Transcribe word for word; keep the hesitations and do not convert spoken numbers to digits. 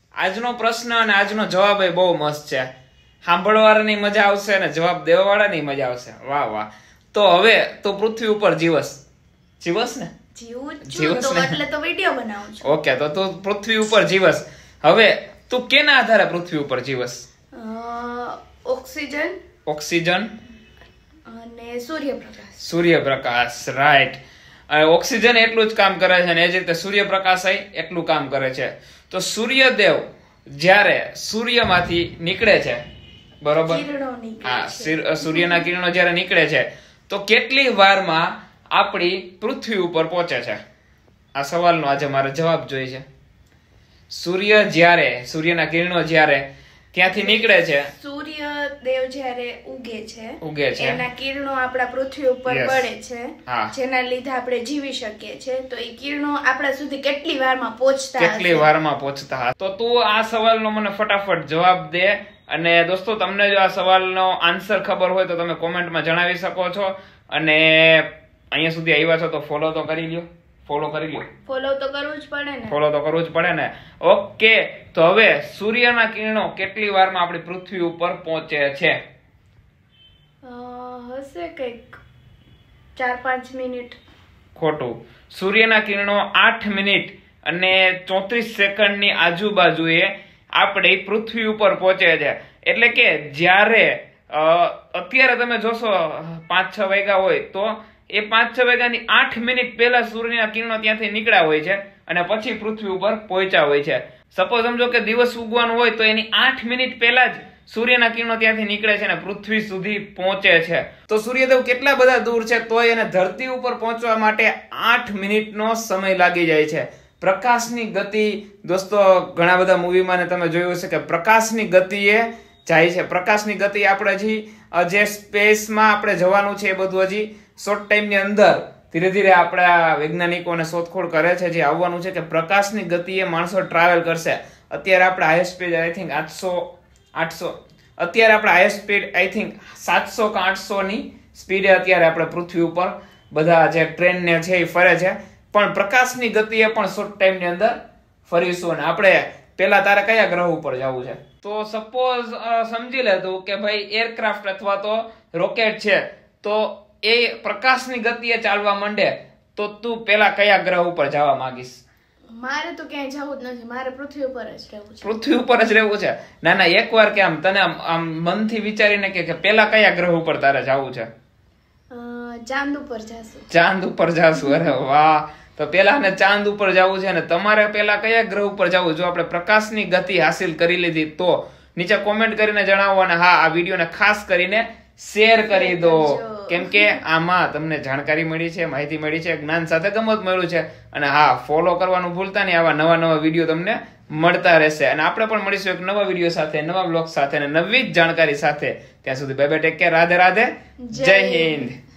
આજનો પ્રશ્ન અને આજનો જવાબ એ બહુ મસ્ત છે. સાંભળવાની મજા આવશે અને જવાબ દેવાવાળાની મજા આવશે. વાહ વાહ. તો હવે તો પૃથ્વી ઉપર જીવસ જીવસ ને જીવું છું તો એટલે તો વિડિયો બનાવું છું. ઓકે, તો તું પૃથ્વી ઉપર જીવસ. હવે તું કેના આધારે પૃથ્વી ઉપર જીવસ? ઓક્સિજન ઓક્સિજન અને સૂર્યપ્રકાશ. સૂર્યપ્રકાશ, રાઈટ. ઓક્સિજન એટલું જ કામ કરે છે અને એ જ રીતે સૂર્યપ્રકાશ એટલું કામ કરે છે. તો સૂર્યદેવ જ્યારે સૂર્યમાંથી નીકળે છે, બરોબર, હા, સૂર્યના કિરણો જ્યારે નીકળે છે તો કેટલી વારમાં આપણી પૃથ્વી ઉપર પહોંચે છે? આ સવાલનો આજે મારે જવાબ જોઈએ છે. સૂર્ય જ્યારે સૂર્યના કિરણો જ્યારે ત્યાંથી નીકળે છે, સૂર્યદેવ જ્યારે ઉગે છે ઉગે છે એના કિરણો આપણા પૃથ્વી ઉપર પડે છે, જેના લીધે આપણે જીવી શકીએ છીએ. તો એ કિરણો આપણા સુધી કેટલી વારમાં પહોંચતા કેટલી વારમાં પહોંચતા તો તું આ સવાલનો મને ફટાફટ જવાબ દે. અને દોસ્તો, તમને જો આ સવાલનો આન્સર ખબર હોય તો તમે કોમેન્ટમાં જણાવી શકો છો. અને અહીંયા સુધી આવ્યા છો તો ફોલો તો કરી લ્યો. ફોલો કરી લ્યો. ફોલો તો કરવું જ પડે ને. ફોલો તો કરવું જ પડે ને. ઓકે, તો હવે સૂર્યના કિરણો કેટલી વારમાં આપણી પૃથ્વી ઉપર પહોંચે છે? હશે કઈક ચાર પાંચ મિનિટ. ખોટું. સૂર્યના કિરણો આઠ મિનિટ અને ચોત્રીસ સેકન્ડની આજુબાજુએ આપણી પૃથ્વી ઉપર પહોંચે છે. એટલે કે જ્યારે અત્યારે તમે જોશો પાંચ છ વાગ્યા હોય તો એ પાંચ છ વાગ્યાની આઠ મિનિટ પહેલા સૂર્યના કિરણો ત્યાંથી નીકળ્યા હોય છે અને પછી પૃથ્વી ઉપર પહોંચ્યા હોય છે. સપોઝ સમજો કે દિવસ ઉગવાનું હોય તો એની આઠ મિનિટ પહેલા જ સૂર્યના કિરણો ત્યાંથી નીકળે છે અને પૃથ્વી સુધી પહોંચે છે. તો સૂર્યદેવ કેટલા બધા દૂર છે તોય એને ધરતી ઉપર પહોંચવા માટે આઠ મિનિટનો સમય લાગી જાય છે. પ્રકાશની ગતિ, દોસ્તો, ઘણા બધા મૂવીમાં તમે જોયું હશે કે પ્રકાશની ગતિએ જાય છે. પ્રકાશની ગતિ આપણે હજી જે સ્પેસમાં આપણે જવાનું છે એ બધું હજી શોર્ટ ટાઈમની અંદર ધીરે ધીરે આપણા વૈજ્ઞાનિકોને શોધખોળ કરે છે. જે આવવાનું છે કે પ્રકાશની ગતિએ માણસો ટ્રાવેલ કરશે. અત્યારે આપણે હાઈએસ્ટ સ્પીડ આઈ થિંક આઠસો આઠસો અત્યારે આપણે હાઈએસ્ટ સ્પીડ આઈ થિંક સાતસો કે આઠસો ની સ્પીડે અત્યારે આપણે પૃથ્વી ઉપર બધા જે ટ્રેન ને છે એ ફરે છે. પણ પ્રકાશની ગતિએ પણ શોર્ટ ટાઈમની અંદર ફરીશું. અને આપણે પેલા તારે કયા ગ્રહ ઉપર જવું છે? તો સપોઝ સમજી લે તું કે ભાઈ એરક્રાફ્ટ અથવા તો રોકેટ છે તો એ પ્રકાશની ગતિએ ચાલવા માંડે તો તું પેલા કયા ગ્રહ ઉપર જવા માંગીશ? મારે તો ક્યાંય જવું જ નથી. મારે પૃથ્વી ઉપર જ રહેવું છે. પૃથ્વી ઉપર જ રહેવું છે? ના ના, એકવાર કે આમ તને આમ મનથી વિચારીને કે પેલા કયા ગ્રહ ઉપર તારે જવું છે? ચાંદ ઉપર જાશું. ચાંદ ઉપર જાશું? અરે વાહ. તો પેલા ને ચાંદ ઉપર જવું છે અને તમારે પેલા કયા ગ્રહ ઉપર જવું? જો આપણે પ્રકાશની ગતિ હાસિલ કરી લીધી તો નીચે કોમેન્ટ કરીને જણાવો. અને હા, આ વિડીયોને ખાસ કરીને શેર કરી દો, કેમ કે આમાં તમને જાણકારી મળી છે, માહિતી મળી છે, જ્ઞાન સાથે ગમત મળ્યું છે. અને હા, ફોલો કરવાનું ભૂલતા નહીં. આવા નવા નવા વિડીયો તમને મળતા રહેશે. અને આપણે પણ મળીશું એક નવા વિડીયો સાથે, નવા બ્લોગ સાથે અને નવી જ જાણકારી સાથે. ત્યાં સુધી bye bye, take care, Radhe Radhe, જય હિન્દ.